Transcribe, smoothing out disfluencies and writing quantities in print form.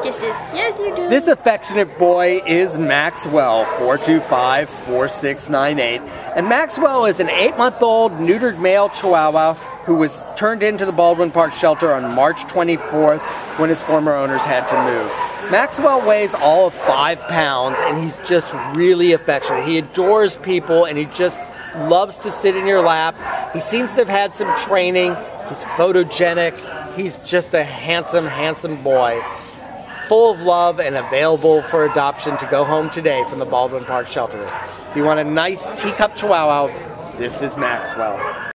kisses. Yes, you do. This affectionate boy is Maxwell, 4254698. And Maxwell is an 8-month-old neutered male Chihuahua who was turned into the Baldwin Park shelter on March 24th when his former owners had to move. Maxwell weighs all of 5 pounds, and he's just really affectionate. He adores people, and he just loves to sit in your lap. He seems to have had some training. He's photogenic. He's just a handsome, handsome boy, full of love and available for adoption to go home today from the Baldwin Park shelter. If you want a nice teacup Chihuahua, this is Maxwell.